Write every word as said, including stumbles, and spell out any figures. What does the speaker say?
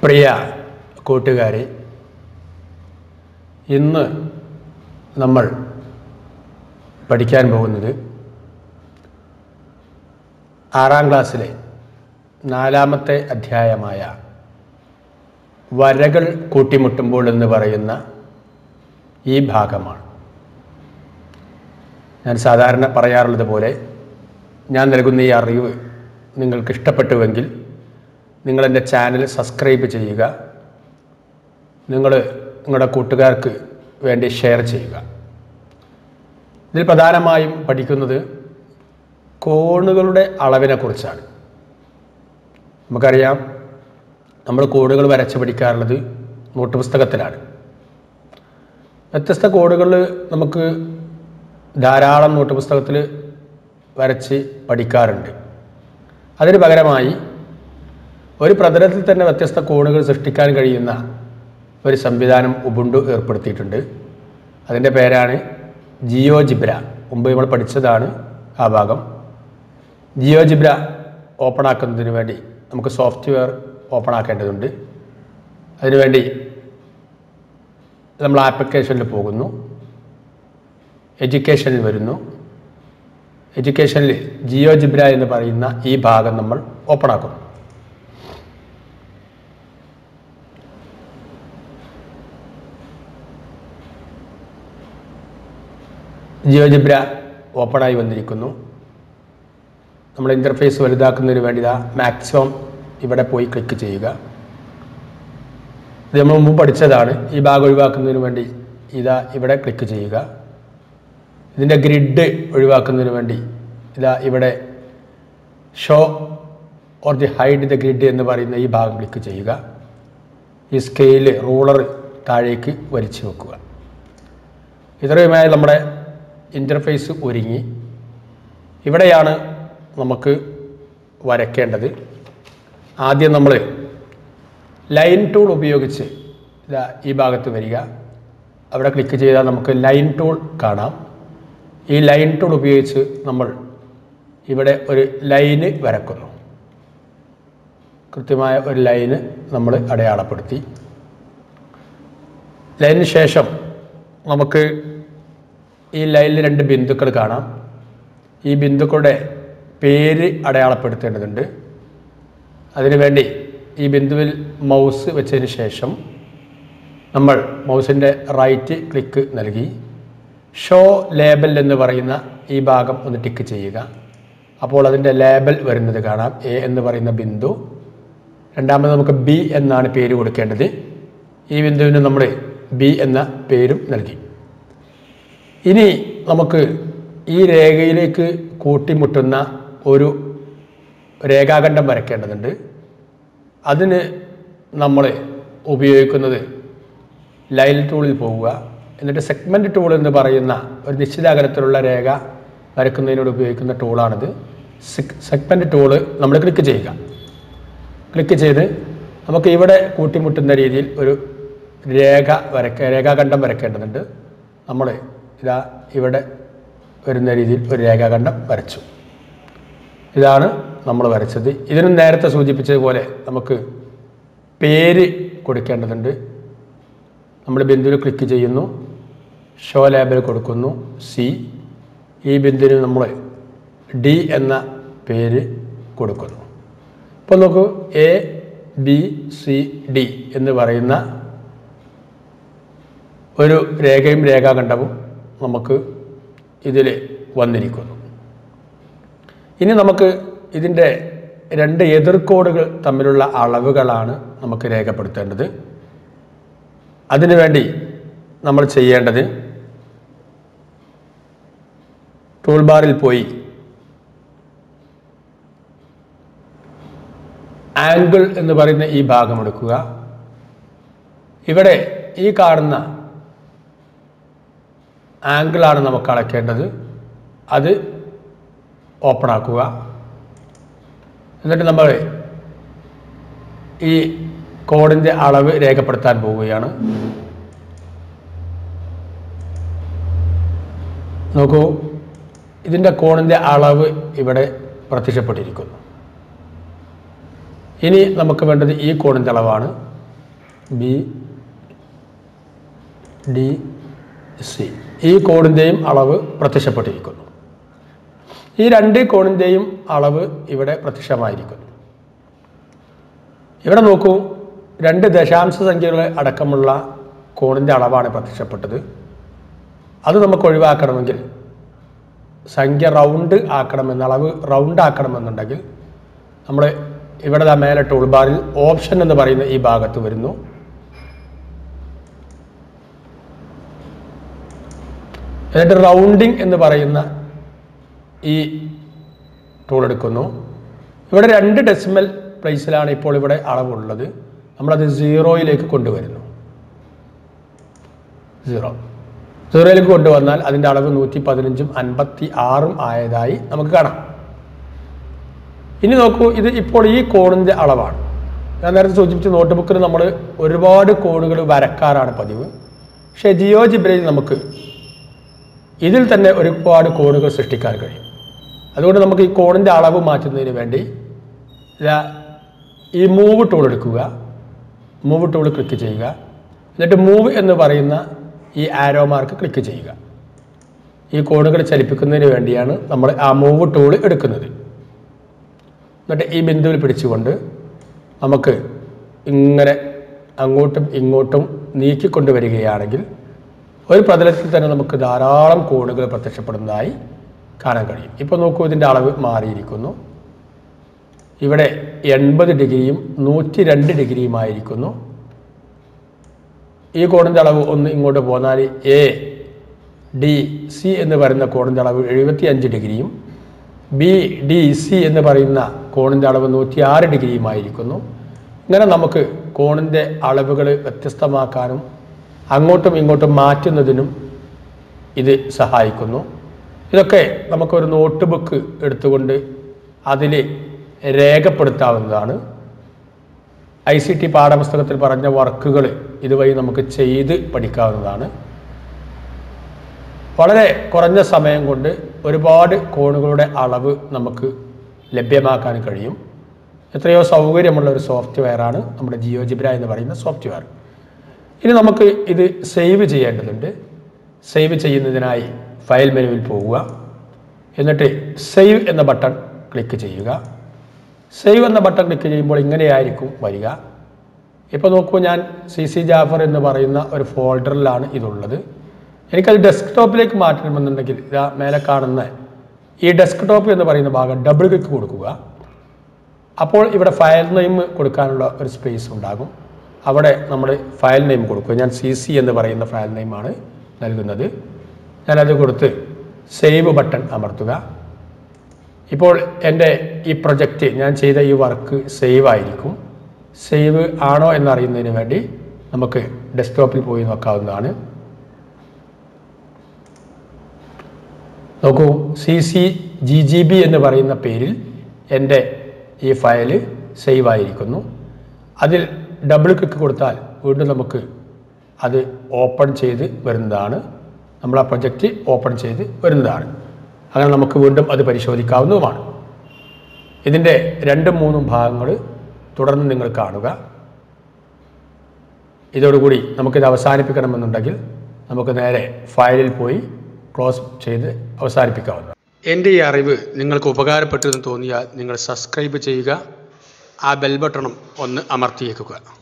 പ്രിയ കൂട്ടുകാരെ, ഇന്ന് നമ്മൾ പഠിക്കാൻ പോകുന്നത് ആറാം ക്ലാസ്സിലെ നാലാമത്തെ അധ്യായമായ വരകൾ കൂട്ടിമുട്ടുമ്പോൾ എന്ന് പറയുന്ന ഈ ഭാഗമാണ്. ഞാൻ സാധാരണ പറയാറുള്ളത് പോലെ ഞാൻ നൽകുന്ന ഈ അറിവ് നിങ്ങൾക്ക് ഇഷ്ടപ്പെട്ടുവെങ്കിൽ നിങ്ങൾ എൻ്റെ ചാനൽ സബ്സ്ക്രൈബ് ചെയ്യുക, നിങ്ങൾ നിങ്ങളുടെ കൂട്ടുകാർക്ക് വേണ്ടി ഷെയർ ചെയ്യുക. ഇതിൽ പ്രധാനമായും പഠിക്കുന്നത് കോണുകളുടെ അളവിനെ കുറിച്ചാണ്. നമുക്കറിയാം, നമ്മൾ കോണുകൾ വരച്ച് പഠിക്കാറുള്ളത് നോട്ട് പുസ്തകത്തിലാണ്. വ്യത്യസ്ത കോണുകൾ നമുക്ക് ധാരാളം നോട്ട് പുസ്തകത്തിൽ വരച്ച് പഠിക്കാറുണ്ട്. അതിന് പകരമായി ഒരു പ്രതലത്തിൽ തന്നെ വ്യത്യസ്ത കോണുകൾ സൃഷ്ടിക്കാൻ കഴിയുന്ന ഒരു സംവിധാനം ഉബുണ്ടു ഏർപ്പെടുത്തിയിട്ടുണ്ട്. അതിൻ്റെ പേരാണ് ജിയോജിബ്ര. മുമ്പ് നമ്മൾ പഠിച്ചതാണ് ആ ഭാഗം. ജിയോജിബ്ര ഓപ്പൺ ആക്കുന്നതിന് വേണ്ടി നമുക്ക് സോഫ്റ്റ്വെയർ ഓപ്പൺ ആക്കേണ്ടതുണ്ട്. അതിനുവേണ്ടി നമ്മൾ ആപ്ലിക്കേഷനിൽ പോകുന്നു, എഡ്യൂക്കേഷനിൽ വരുന്നു. എഡ്യൂക്കേഷനിൽ ജിയോജിബ്ര എന്ന് പറയുന്ന ഈ ഭാഗം നമ്മൾ ഓപ്പൺ ആക്കുന്നു. ജിയോജിബ്ര ഓപ്പണായി വന്നിരിക്കുന്നു. നമ്മൾ ഇൻ്റർഫേസ് വലുതാക്കുന്നതിന് വേണ്ടി ഇതാ മാക്സിമം ഇവിടെ പോയി ക്ലിക്ക് ചെയ്യുക. ഇത് നമ്മൾ മുമ്പ് പഠിച്ചതാണ്. ഈ ഭാഗം ഒഴിവാക്കുന്നതിന് വേണ്ടി ഇതാ ഇവിടെ ക്ലിക്ക് ചെയ്യുക. ഇതിൻ്റെ ഗ്രിഡ് ഒഴിവാക്കുന്നതിന് വേണ്ടി ഇതാ ഇവിടെ show or the hide the grid എന്ന് പറയുന്ന ഈ ഭാഗം ക്ലിക്ക് ചെയ്യുക. ഈ സ്കെയില് റൂളർ താഴേക്ക് വലിച്ചു വെക്കുക. ഇത്രയുമായി നമ്മുടെ ഇൻ്റർഫേസ് ഒരുങ്ങി. ഇവിടെയാണ് നമുക്ക് വരയ്ക്കേണ്ടത്. ആദ്യം നമ്മൾ ലൈൻ ടൂൾ ഉപയോഗിച്ച് ഇതാ ഈ ഭാഗത്ത് വരിക. അവിടെ ക്ലിക്ക് ചെയ്താൽ നമുക്ക് ലൈൻ ടൂൾ കാണാം. ഈ ലൈൻ ടൂൾ ഉപയോഗിച്ച് നമ്മൾ ഇവിടെ ഒരു ലൈന് വരക്കുന്നു. കൃത്യമായ ഒരു ലൈന് നമ്മൾ അടയാളപ്പെടുത്തി. ലൈനിന് ശേഷം നമുക്ക് ഈ ലൈനിൽ രണ്ട് ബിന്ദുക്കൾ കാണാം. ഈ ബിന്ദുക്കളുടെ പേര് അടയാളപ്പെടുത്തേണ്ടതുണ്ട്. അതിനുവേണ്ടി ഈ ബിന്ദുവിൽ മൗസ് വെച്ചതിന് ശേഷം നമ്മൾ മൗസിൻ്റെ റൈറ്റ് ക്ലിക്ക് നൽകി ഷോ ലേബൽ എന്ന് പറയുന്ന ഈ ഭാഗം ഒന്ന് ടിക്ക് ചെയ്യുക. അപ്പോൾ അതിൻ്റെ ലേബൽ വരുന്നത് കാണാം. എ എന്ന് പറയുന്ന ബിന്ദു. രണ്ടാമത് നമുക്ക് ബി എന്നാണ് പേര് കൊടുക്കേണ്ടത്. ഈ ബിന്ദുവിന് നമ്മൾ ബി എന്ന പേരും നൽകി. ഇനി നമുക്ക് ഈ രേഖയിലേക്ക് കൂട്ടിമുട്ടുന്ന ഒരു രേഖാഖണ്ഡം വരയ്ക്കേണ്ടതുണ്ട്. അതിന് നമ്മൾ ഉപയോഗിക്കുന്നത് ലൈൻ ടൂളിൽ പോവുക. എന്നിട്ട് സെഗ്മെൻറ്റ് ടൂൾ എന്ന് പറയുന്ന ഒരു നിശ്ചിത അകലത്തിലുള്ള രേഖ വരയ്ക്കുന്നതിനോട് ഉപയോഗിക്കുന്ന ടൂളാണിത്. സെഗ്മെൻറ്റ് ടൂള് നമ്മൾ ക്ലിക്ക് ചെയ്യുക. ക്ലിക്ക് ചെയ്ത് നമുക്ക് ഇവിടെ കൂട്ടിമുട്ടുന്ന രീതിയിൽ ഒരു രേഖ വരയ്ക്ക രേഖാഖണ്ഡം വരയ്ക്കേണ്ടതുണ്ട്. നമ്മൾ ഇതാ ഇവിടെ വരുന്ന രീതിയിൽ ഒരു രേഖാഖണ്ഡം വരച്ചു. ഇതാണ് നമ്മൾ വരച്ചത്. ഇതിനും നേരത്തെ സൂചിപ്പിച്ചതുപോലെ നമുക്ക് പേര് കൊടുക്കേണ്ടതുണ്ട്. നമ്മൾ ബിന്ദുവിൽ ക്ലിക്ക് ചെയ്യുന്നു, ഷോ ലേബൽ കൊടുക്കുന്നു, സി. ഈ ബിന്ദുവിന് നമ്മൾ ഡി എന്ന പേര് കൊടുക്കുന്നു. ഇപ്പോൾ നോക്കൂ, എ ബി സി ഡി എന്ന് പറയുന്ന ഒരു രേഖയും രേഖാഖണ്ഡവും നമുക്ക് ഇതിൽ വന്നിരിക്കുന്നു. ഇനി നമുക്ക് ഇതിൻ്റെ രണ്ട് എതിർക്കോണുകൾ തമ്മിലുള്ള അളവുകളാണ് നമുക്ക് രേഖപ്പെടുത്തേണ്ടത്. അതിനുവേണ്ടി നമ്മൾ ചെയ്യേണ്ടത് ടൂൾ ബാറിൽ പോയി ആംഗിൾ എന്ന് പറയുന്ന ഈ ഭാഗം എടുക്കുക. ഇവിടെ ഈ കാണുന്ന ആംഗിളാണ് നമുക്ക് അളക്കേണ്ടത്. അത് ഓപ്പൺ ആക്കുക. എന്നിട്ട് നമ്മൾ ഈ കോണിൻ്റെ അളവ് രേഖപ്പെടുത്താൻ പോവുകയാണ്. നോക്കൂ, ഇതിൻ്റെ കോണിൻ്റെ അളവ് ഇവിടെ പ്രത്യക്ഷപ്പെട്ടിരിക്കുന്നു. ഇനി നമുക്ക് വേണ്ടത് ഈ കോണിൻ്റെ അളവാണ്. ബി ഡി സി ഈ കോണിൻ്റെയും അളവ് പ്രത്യക്ഷപ്പെട്ടിരിക്കുന്നു. ഈ രണ്ട് കോണിൻ്റെയും അളവ് ഇവിടെ പ്രത്യക്ഷമായിരിക്കുന്നു. ഇവിടെ നോക്കൂ, രണ്ട് ദശാംശ സംഖ്യകൾ അടക്കമുള്ള കോണിൻ്റെ അളവാണ് പ്രത്യക്ഷപ്പെട്ടത്. അത് നമുക്ക് ഒഴിവാക്കണമെങ്കിൽ സംഖ്യ റൗണ്ട് ആക്കണമെന്ന് അളവ് റൗണ്ട് ആക്കണമെന്നുണ്ടെങ്കിൽ നമ്മൾ ഇവിടെ മേലെ ടൂൾ ബാറിൽ ഓപ്ഷൻ എന്ന് പറയുന്ന ഈ ഭാഗത്ത് വരുന്നു. എന്നിട്ട് റൗണ്ടിങ് എന്ന് പറയുന്ന ഈ ടൂൾ എടുക്കുന്നു. ഇവിടെ രണ്ട് ഡെസിമൽ പ്ലേസിലാണ് ഇപ്പോൾ ഇവിടെ അളവുള്ളത്. നമ്മളത് സീറോയിലേക്ക് കൊണ്ടുവരുന്നു. സീറോ സീറോയിലേക്ക് കൊണ്ടുവന്നാൽ അതിൻ്റെ അളവ് നൂറ്റി പതിനഞ്ചും അൻപത്തി ആറും ആയതായി നമുക്ക് കാണാം. ഇനി നോക്കൂ, ഇത് ഇപ്പോൾ ഈ കോണിൻ്റെ അളവാണ്. ഞാൻ നേരത്തെ സൂചിപ്പിച്ച നോട്ട് ബുക്കിൽ നമ്മൾ ഒരുപാട് കോണുകൾ വരക്കാറാണ് പതിവ്. പക്ഷേ ജിയോജിബ്രയിൽ നമുക്ക് ഇതിൽ തന്നെ ഒരുപാട് കോണുകൾ സൃഷ്ടിക്കാൻ കഴിയും. അതുകൊണ്ട് നമുക്ക് ഈ കോണിൻ്റെ അളവ് മാറ്റുന്നതിന് വേണ്ടി ഈ മൂവ് ടൂൾ എടുക്കുക. മൂവ് ടൂൾ ക്ലിക്ക് ചെയ്യുക. എന്നിട്ട് മൂവ് എന്ന് പറയുന്ന ഈ ആരോ മാർക്ക് ക്ലിക്ക് ചെയ്യുക. ഈ കോണുകൾ ചലിപ്പിക്കുന്നതിന് വേണ്ടിയാണ് നമ്മൾ ആ മൂവ് ടൂൾ എടുക്കുന്നത്. എന്നിട്ട് ഈ ബിന്ദുവിൽ പിടിച്ചുകൊണ്ട് നമുക്ക് ഇങ്ങനെ അങ്ങോട്ടും ഇങ്ങോട്ടും നീക്കിക്കൊണ്ടുവരികയാണെങ്കിൽ ഒരു പ്രതലത്തിൽ തന്നെ നമുക്ക് ധാരാളം കോണുകൾ പ്രത്യക്ഷപ്പെടുന്നതായി കാണാൻ കഴിയും. ഇപ്പോൾ നോക്കൂ, ഇതിൻ്റെ അളവ് മാറിയിരിക്കുന്നു. ഇവിടെ എൺപത് ഡിഗ്രിയും നൂറ്റി രണ്ട് ഡിഗ്രിയുമായിരിക്കുന്നു. ഈ കോണിൻ്റെ അളവ് ഒന്ന് ഇങ്ങോട്ട് പോന്നാൽ എ ഡി സി എന്ന് പറയുന്ന കോണിൻ്റെ അളവ് എഴുപത്തി അഞ്ച് ഡിഗ്രിയും ബി ഡി സി എന്ന് പറയുന്ന കോണിൻ്റെ അളവ് നൂറ്റി ആറ് ഡിഗ്രിയുമായിരിക്കുന്നു. ഇങ്ങനെ നമുക്ക് കോണിൻ്റെ അളവുകൾ വ്യത്യസ്തമാക്കാനും അങ്ങോട്ടും ഇങ്ങോട്ടും മാറ്റുന്നതിനും ഇത് സഹായിക്കുന്നു. ഇതൊക്കെ നമുക്കൊരു നോട്ട് ബുക്ക് എടുത്തുകൊണ്ട് അതിൽ രേഖപ്പെടുത്താവുന്നതാണ്. ഐ സി ടി പാഠപുസ്തകത്തിൽ പറഞ്ഞ വർക്കുകൾ ഇതുവഴി നമുക്ക് ചെയ്ത് പഠിക്കാവുന്നതാണ്. വളരെ കുറഞ്ഞ സമയം കൊണ്ട് ഒരുപാട് കോണുകളുടെ അളവ് നമുക്ക് ലഭ്യമാക്കാൻ കഴിയും. എത്രയോ സൗകര്യമുള്ള ഒരു സോഫ്റ്റ്വെയറാണ് നമ്മുടെ ജിയോജിബ്ര എന്ന് പറയുന്ന സോഫ്റ്റ്വെയർ. ഇനി നമുക്ക് ഇത് സേവ് ചെയ്യേണ്ടതുണ്ട്. സേവ് ചെയ്യുന്നതിനായി ഫയൽ മെനുവിൽ പോവുക. എന്നിട്ട് സേവ് എന്ന ബട്ടൺ ക്ലിക്ക് ചെയ്യുക. സേവ് എന്ന ബട്ടൺ ക്ലിക്ക് ചെയ്യുമ്പോൾ ഇങ്ങനെയായിരിക്കും വരിക. ഇപ്പോൾ നോക്കൂ, ഞാൻ സി സി ജാഫർ എന്ന് പറയുന്ന ഒരു ഫോൾഡറിലാണ് ഇതുള്ളത്. എനിക്കത് ഡെസ്ക്ടോപ്പിലേക്ക് മാറ്റണമെന്നുണ്ടെങ്കിൽ ഇതാ മേലെ കാണുന്ന ഈ ഡെസ്ക്ടോപ്പ് എന്ന് പറയുന്ന ഭാഗം ഡബിൾ ക്ലിക്ക് കൊടുക്കുക. അപ്പോൾ ഇവിടെ ഫയൽ നെയിം കൊടുക്കാനുള്ള ഒരു സ്പേസ് ഉണ്ടാകും. അവിടെ നമ്മൾ ഫയൽ നെയിം കൊടുക്കുക. ഞാൻ സി സി എന്ന് പറയുന്ന ഫയൽ നെയിമാണ് നൽകുന്നത്. ഞാനത് കൊടുത്ത് സേവ് ബട്ടൺ അമർത്തുക. ഇപ്പോൾ എൻ്റെ ഈ പ്രൊജക്റ്റ്, ഞാൻ ചെയ്ത ഈ വർക്ക് സേവ് ആയിരിക്കും. സേവ് ആണോ എന്നറിയുന്നതിന് വേണ്ടി നമുക്ക് ഡെസ്ക്ടോപ്പിൽ പോയി നോക്കാവുന്നതാണ്. നോക്കൂ, C C G G B എന്ന് പറയുന്ന പേരിൽ എൻ്റെ ഈ ഫയൽ സേവ് ആയിരിക്കുന്നു. അതിൽ ഡബിൾ ക്ലിക്ക് കൊടുത്താൽ വീണ്ടും നമുക്ക് അത് ഓപ്പൺ ചെയ്ത് വരുന്നതാണ്. നമ്മൾ ആ പ്രൊജക്റ്റ് ഓപ്പൺ ചെയ്ത് വരുന്നതാണ്. അങ്ങനെ നമുക്ക് വീണ്ടും അത് പരിശോധിക്കാവുന്നതുമാണ്. ഇതിൻ്റെ രണ്ടും മൂന്നും ഭാഗങ്ങൾ തുടർന്ന് നിങ്ങൾ കാണുക. ഇതോടുകൂടി നമുക്കിത് അവസാനിപ്പിക്കണമെന്നുണ്ടെങ്കിൽ നമുക്ക് നേരെ ഫയലിൽ പോയി ക്ലോസ് ചെയ്ത് അവസാനിപ്പിക്കാവുന്നതാണ്. എൻ്റെ ഈ അറിവ് നിങ്ങൾക്ക് ഉപകാരപ്പെട്ടെന്ന് തോന്നിയാൽ നിങ്ങൾ സബ്സ്ക്രൈബ് ചെയ്യുക. ആ ബെൽ ബട്ടണും ഒന്ന് അമർത്തിയേക്കുക.